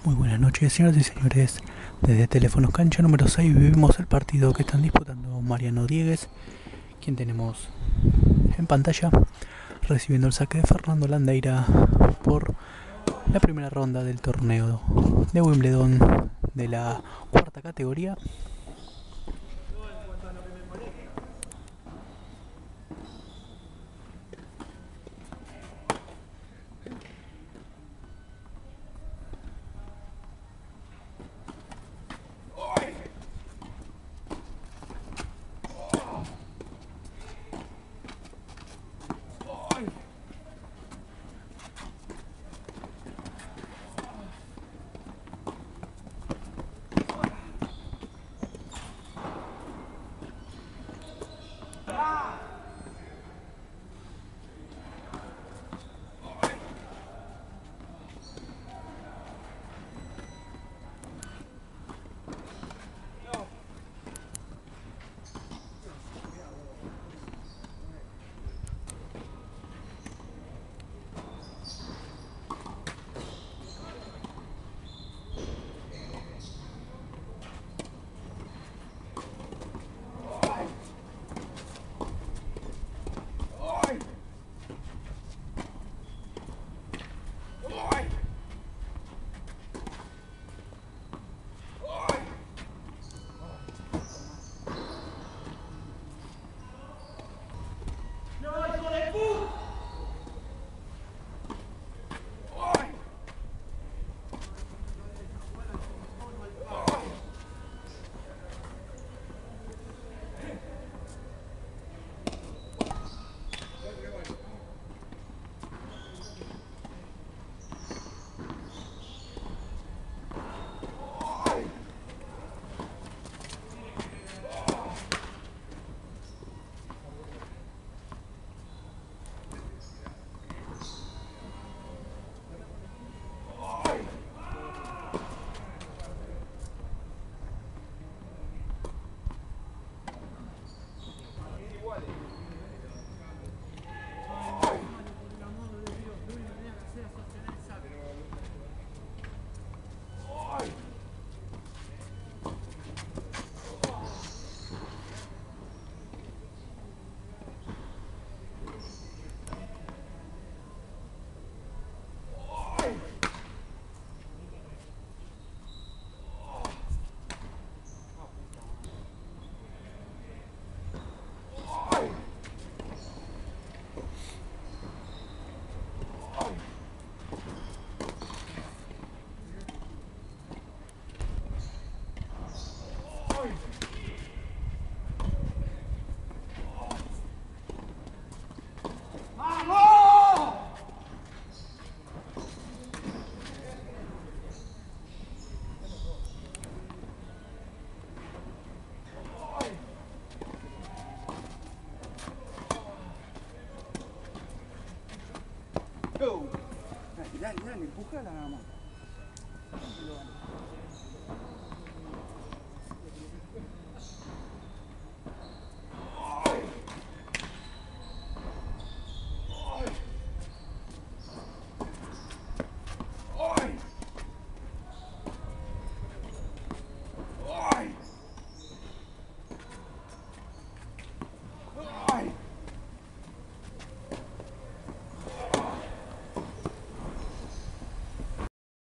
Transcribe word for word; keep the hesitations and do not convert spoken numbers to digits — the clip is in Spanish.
Muy buenas noches, señoras y señores. Desde Teléfonos Cancha número seis vivimos el partido que están disputando Mariano Diegues, quien tenemos en pantalla, recibiendo el saque de Fernando Landeira por la primera ronda del torneo de Wimbledon de la cuarta categoría. Go. Dale, dale, dale, empujala nada más.